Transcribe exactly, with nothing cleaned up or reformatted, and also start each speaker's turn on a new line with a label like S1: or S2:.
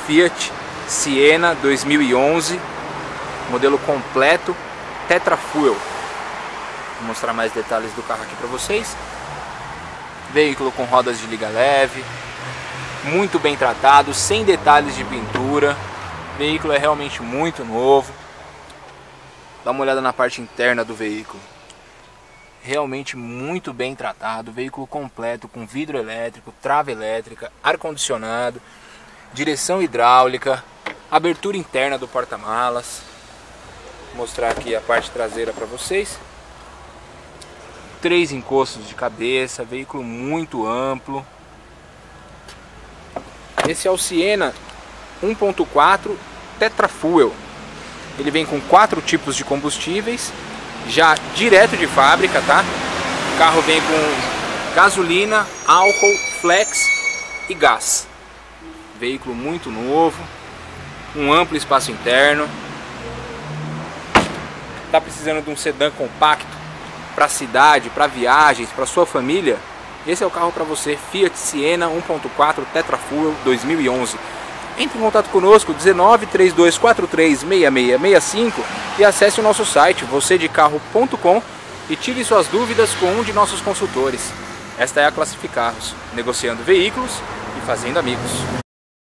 S1: Fiat Siena dois mil e onze, modelo completo Tetra Fuel. Vou mostrar mais detalhes do carro aqui para vocês. Veículo com rodas de liga leve, muito bem tratado, sem detalhes de pintura. O veículo é realmente muito novo. Dá uma olhada na parte interna do veículo. Realmente muito bem tratado. Veículo completo com vidro elétrico, trava elétrica, ar-condicionado, direção hidráulica, abertura interna do porta-malas. Vou mostrar aqui a parte traseira para vocês. Três encostos de cabeça, veículo muito amplo. Esse é o Siena um ponto quatro Tetra Fuel. Ele vem com quatro tipos de combustíveis, já direto de fábrica, tá? O carro vem com gasolina, álcool, flex e gás. Veículo muito novo, um amplo espaço interno. Tá precisando de um sedã compacto para cidade, para viagens, para sua família? Esse é o carro para você, Fiat Siena um ponto quatro Tetra Fuel dois mil e onze. Entre em contato conosco, dezenove, trinta e dois, quarenta e três, sessenta e seis sessenta e cinco, e acesse o nosso site você de carro ponto com e tire suas dúvidas com um de nossos consultores. Esta é a Classificarros, negociando veículos e fazendo amigos.